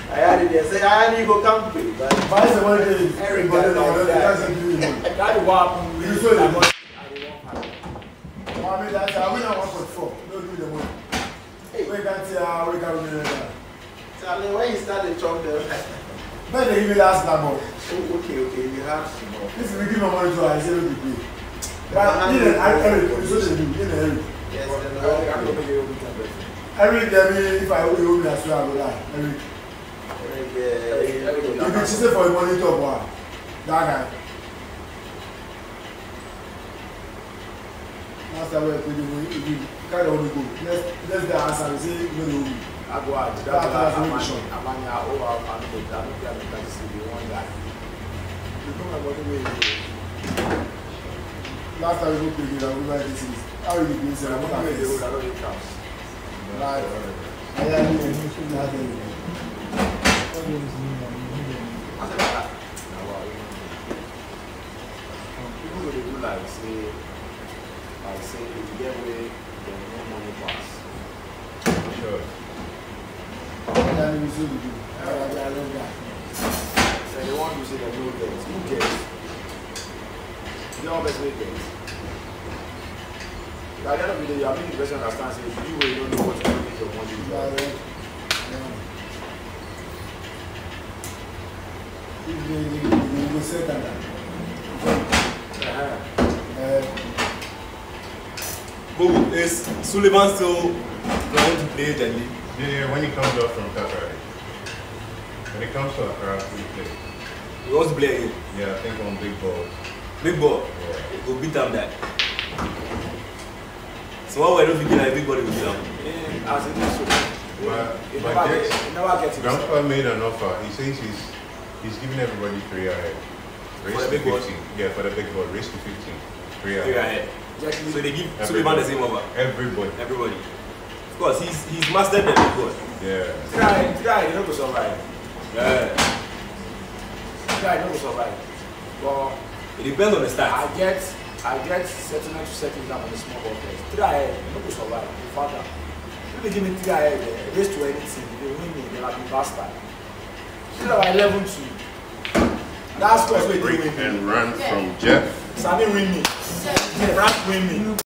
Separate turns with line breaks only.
I had it there. Say, I need to go camping. But
why is the one day?
Everybody
doesn't do it.
That is what happened.
You saw the money. Mommy, that's how we don't want to fall. Don't do the money. We can't see how we can do that.
Charlie, when you start the chop there.
But they give me last number.
Okay, we have some more.
If we give my money to her, I say we pay. But you know, Eric, so they do. You know, Eric.
Yes, I'm going to make it.
Eric, if I owe you, that's where I will lie. Eric. You can cheat for a money top one. That guy. That's the way we kind of want to go. Let's the answer. We say, no.
I go out. That's the mission. I'm on your over. I'm not going to see the one guy. You know what I mean?
Last time we go play the River Disease. How are you doing? I'm not going to do that. Right. I am doing nothing.
People will do like say, if you get away, then no money pass.
Sure.
I am doing
So they want to say that no gets. Who gets? You always make gets. At the end of the day, you are making the person understand, say, you don't know what to do with your money.
You will say that.
Is Sullivan still going to play the league?
Yeah, when he comes up from Qatar. When he comes to Accra, we play.
He wants to play again?
Yeah, I think on big ball.
Big ball?
Yeah.
Go beat them that. So what were you thinking like big ball will beat them?
As it is so.
Grandpa made an offer. He says he's giving everybody 3 ahead. Race
For the
to
big
15.
ball?
Yeah, for the big ball. Race to 15. 3
3 ahead.
Exactly.
So they give Sullivan the same offer?
Everybody.
Everybody. Of course, he's mastered the big ball.
Yeah.
Try, you know to survive.
Yeah.
Try, you know to survive. But
it depends on the start.
I get settlement to settle down on the small ball test. 3 ahead, you know to survive. In fact, if they give me 3 ahead, race to anything, they win me, they'll be bastard. Still about 11-2. That's what we
break and run from Jeff.
Sammy win me. Frank win me.